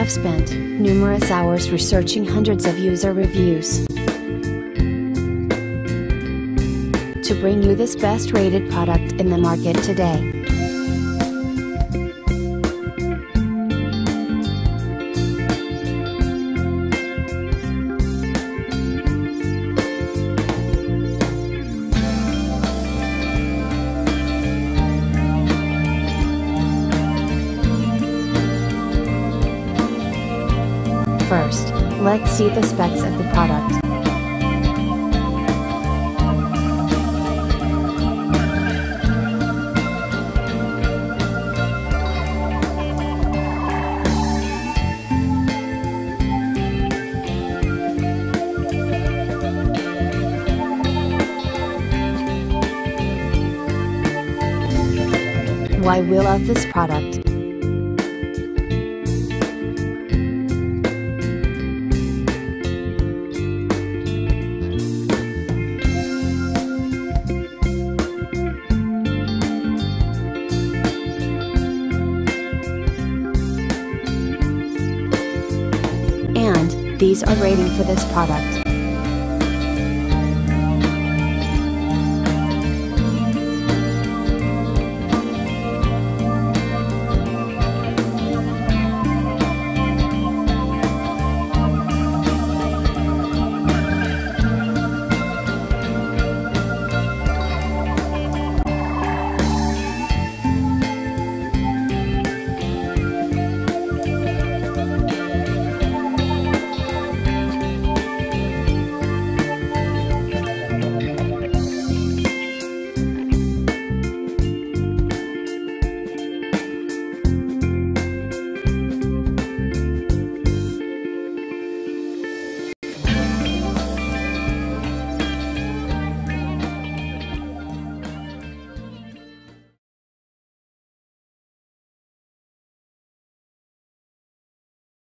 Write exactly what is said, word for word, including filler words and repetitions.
have spent numerous hours researching hundreds of user reviews to bring you this best rated product in the market today. First, let's see the specs of the product. Why we love this product. And these are rating for this product.